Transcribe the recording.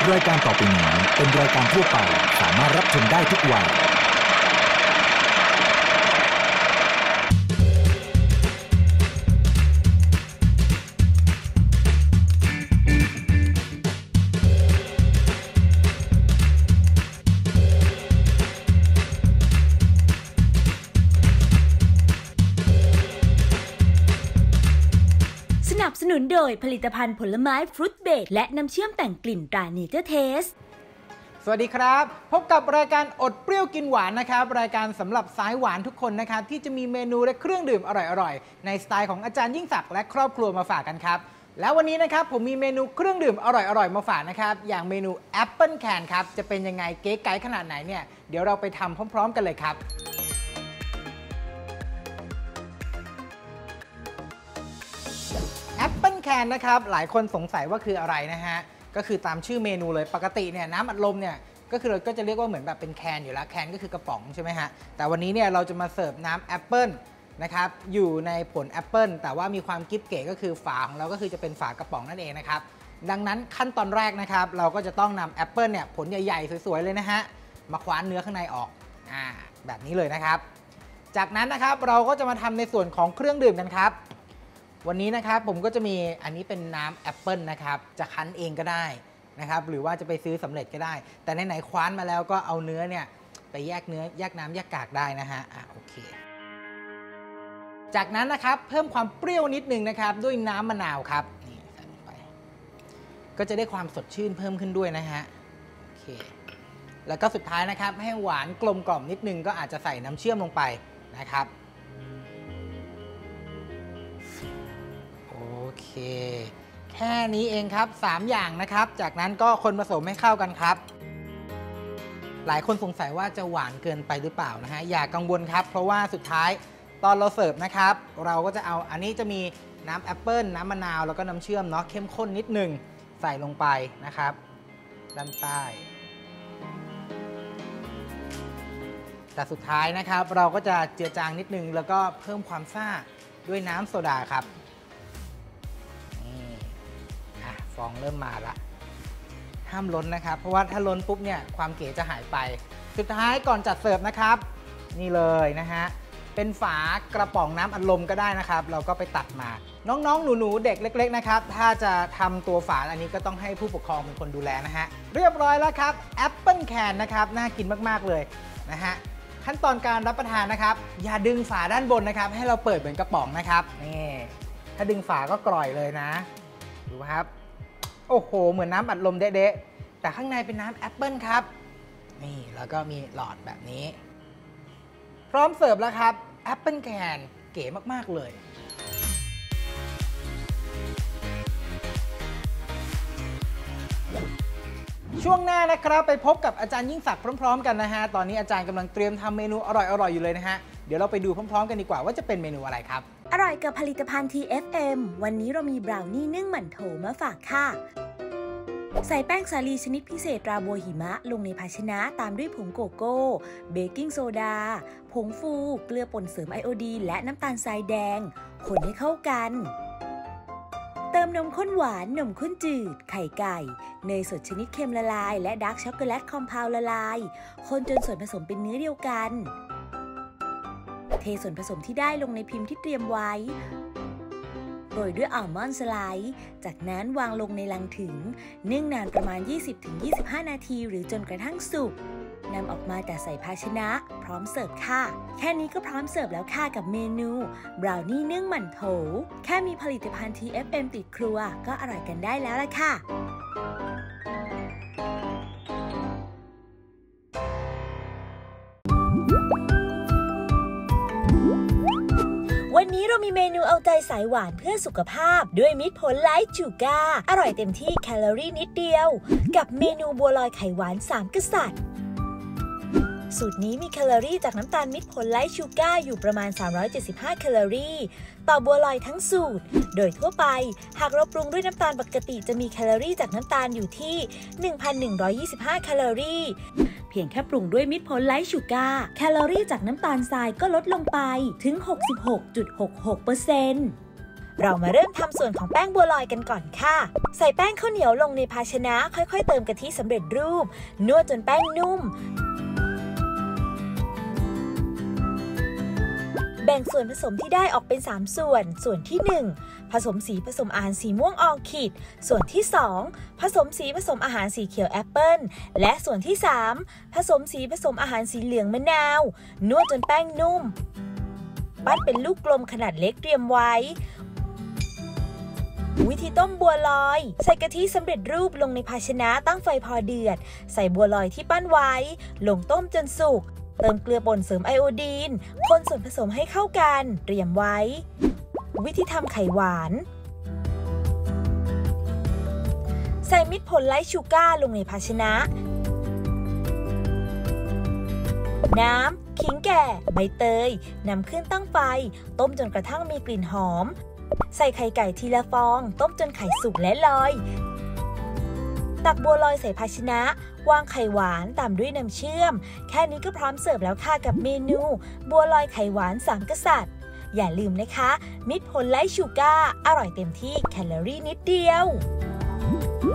รายการต่อไปนี้เป็นรายการทั่วไปสามารถรับชมได้ทุกวัยสนับสนุนโดยผลิตภัณฑ์ผลไม้ฟรุตเบรดและน้ำเชื่อมแต่งกลิ่นตราเนเจอร์เทสสวัสดีครับพบกับรายการอดเปรี้ยวกินหวานนะครับรายการสำหรับสายหวานทุกคนนะครับที่จะมีเมนูและเครื่องดื่มอร่อยๆในสไตล์ของอาจารย์ยิ่งศักดิ์และครอบครัวมาฝากกันครับแล้ววันนี้นะครับผมมีเมนูเครื่องดื่มอร่อยๆมาฝากนะครับอย่างเมนูแอปเปิลแคนครับจะเป็นยังไงเก๋ไก๋ขนาดไหนเนี่ยเดี๋ยวเราไปทำพร้อมๆกันเลยครับแอปเปิลแคนนะครับหลายคนสงสัยว่าคืออะไรนะฮะก็คือตามชื่อเมนูเลยปกติเนี่ยน้ำอัดลมเนี่ยก็คือเราก็จะเรียกว่าเหมือนแบบเป็นแคนอยู่แล้วแคนก็คือกระป๋องใช่ไหมฮะแต่วันนี้เนี่ยเราจะมาเสิร์ฟน้ำแอปเปิลนะครับอยู่ในผลแอปเปิลแต่ว่ามีความกิ๊บเก๋ก็คือฝาของเราก็คือจะเป็นฝากระป๋องนั่นเองนะครับดังนั้นขั้นตอนแรกนะครับเราก็จะต้องนำแอปเปิลเนี่ยผลใหญ่ๆสวยๆเลยนะฮะมาคว้านเนื้อข้างในออกแบบนี้เลยนะครับจากนั้นนะครับเราก็จะมาทำในส่วนของเครื่องดื่มกันครับวันนี้นะครับผมก็จะมีอันนี้เป็นน้ำแอปเปิลนะครับจะคั้นเองก็ได้นะครับหรือว่าจะไปซื้อสำเร็จก็ได้แต่ไหนๆคว้านมาแล้วก็เอาเนื้อเนี่ยไปแยกเนื้อแยกน้ำแยกกากได้นะฮะโอเคจากนั้นนะครับเพิ่มความเปรี้ยวนิดนึงนะครับด้วยน้ำมะนาวครับนี่ใส่ลงไปก็จะได้ความสดชื่นเพิ่มขึ้นด้วยนะฮะโอเคแล้วก็สุดท้ายนะครับให้หวานกลมกล่อมนิดนึงก็อาจจะใส่น้ำเชื่อมลงไปนะครับโอเคแค่นี้เองครับ3อย่างนะครับจากนั้นก็คนผสมให้เข้ากันครับหลายคนสงสัยว่าจะหวานเกินไปหรือเปล่านะฮะอย่ากังวลครับเพราะว่าสุดท้ายตอนเราเสิร์ฟนะครับเราก็จะเอาอันนี้จะมีน้ำแอปเปิลน้ำมะนาวแล้วก็น้ำเชื่อมเนาะเข้มข้นนิดนึงใส่ลงไปนะครับด้านใต้แต่สุดท้ายนะครับเราก็จะเจือจางนิดนึงแล้วก็เพิ่มความซ่าด้วยน้ำโซดาครับฟองเริ่มมาละห้ามล้นนะครับเพราะว่าถ้าล้นปุ๊บเนี่ยความเก๋จะหายไปสุดท้ายก่อนจัดเสิร์ฟนะครับนี่เลยนะฮะเป็นฝากระป๋องน้ำอัดลมก็ได้นะครับเราก็ไปตัดมาน้องๆหนูๆเด็กเล็กๆนะครับถ้าจะทำตัวฝาอันนี้ก็ต้องให้ผู้ปกครองเป็นคนดูแลนะฮะเรียบร้อยแล้วครับแอปเปิลแคนนะครับน่ากินมากๆเลยนะฮะขั้นตอนการรับประทานนะครับอย่าดึงฝาด้านบนนะครับให้เราเปิดเหมือนกระป๋องนะครับนี่ถ้าดึงฝาก็กร่อยเลยนะดูครับโอ้โหเหมือนน้ำอัดลมเด๊ะๆแต่ข้างในเป็นน้ำแอปเปิลครับนี่แล้วก็มีหลอดแบบนี้พร้อมเสิร์ฟแล้วครับแอปเปิลแคนเก๋มากๆเลยช่วงหน้านะครับไปพบกับอาจารย์ยิ่งศักดิ์พร้อมๆกันนะฮะตอนนี้อาจารย์กำลังเตรียมทำเมนูอร่อยๆอยู่เลยนะฮะเดี๋ยวเราไปดูพร้อมๆกันดีกว่าว่าจะเป็นเมนูอะไรครับอร่อยกับผลิตภัณฑ์ TFM วันนี้เรามีบราวนี่นึ่งหมั่นโถมาฝากค่ะใส่แป้งสาลีชนิดพิเศษราโบหิมะลงในภาชนะตามด้วยผงโกโก้เบกกิ้งโซดาผงฟูเกลือป่นเสริมไอโอดีนและน้ำตาลทรายแดงคนให้เข้ากันเติมนมข้นหวานนมข้นจืดไข่ไก่เนยสดชนิดเค็มละลายและดาร์กช็อกโกแลตคอมเพลละลายคนจนส่วนผสมเป็นเนื้อเดียวกันเทส่วนผสมที่ได้ลงในพิมพ์ที่เตรียมไว้โรยด้วยอัลมอนด์สไลด์จากนั้นวางลงในลังถึงนึ่งนานประมาณ 20-25 นาทีหรือจนกระทั่งสุกนำออกมาแต่ใส่ภาชนะพร้อมเสิร์ฟค่ะแค่นี้ก็พร้อมเสิร์ฟแล้วค่ะกับเมนูบราวนี่นึ่งหมั่นโถแค่มีผลิตภัณฑ์ TFM ติดครัวก็อร่อยกันได้แล้วล่ะค่ะวันนี้เรามีเมนูเอาใจสายหวานเพื่อสุขภาพด้วยมิตรผลไลท์ชูการ์อร่อยเต็มที่แคลอรี่นิดเดียวกับเมนูบัวลอยไข่หวาน3กษัตริย์สูตรนี้มีแคลอรี่จากน้ำตาลมิตรผลไลท์ชูการ์อยู่ประมาณ375แคลอรี่ต่อบัวลอยทั้งสูตรโดยทั่วไปหากเราปรุงด้วยน้ำตาลปกติจะมีแคลอรี่จากน้ำตาลอยู่ที่ 1,125 แคลอรี่เพียงแค่ปรุงด้วยมิตรผลไลท์ชูการ์แคลอรี่จากน้ำตาลทรายก็ลดลงไปถึง 66.66% เรามาเริ่มทำส่วนของแป้งบัวลอยกันก่อนค่ะใส่แป้งข้าวเหนียวลงในภาชนะค่อยๆเติมกะทิสำเร็จรูปนวดจนแป้งนุ่มแบ่งส่วนผสมที่ได้ออกเป็น3ส่วนที่1ผสมสีผสมอาหารสีม่วงออร์คิดส่วนที่2ผสมสีผสมอาหารสีเขียวแอปเปิ้ลและส่วนที่3ผสมสีผสมอาหารสีเหลืองมะนาวนวดจนแป้งนุ่มปั้นเป็นลูกกลมขนาดเล็กเตรียมไว้วิธีต้มบัวลอยใส่กะทิสำเร็จรูปลงในภาชนะตั้งไฟพอเดือดใส่บัวลอยที่ปั้นไว้ลงต้มจนสุกเติมเกลือป่นเสริมไอโอดีนคนส่วนผสมให้เข้ากันเตรียมไว้วิธีทำไข่หวานใส่มิตรผลไลท์ชูการ์ลงในภาชนะน้ำขิงแก่ใบเตยนำขึ้นตั้งไฟต้มจนกระทั่งมีกลิ่นหอมใส่ไข่ไก่ทีละฟองต้มจนไข่สุกและลอยตักบัวลอยใส่ภาชนะวางไข่หวานตามด้วยน้ำเชื่อมแค่นี้ก็พร้อมเสิร์ฟแล้วค่ะกับเมนูบัวลอยไข่หวาน3กษัตริย์อย่าลืมนะคะมิตรผลไลท์ชูการ์อร่อยเต็มที่แคลอรี่นิดเดียว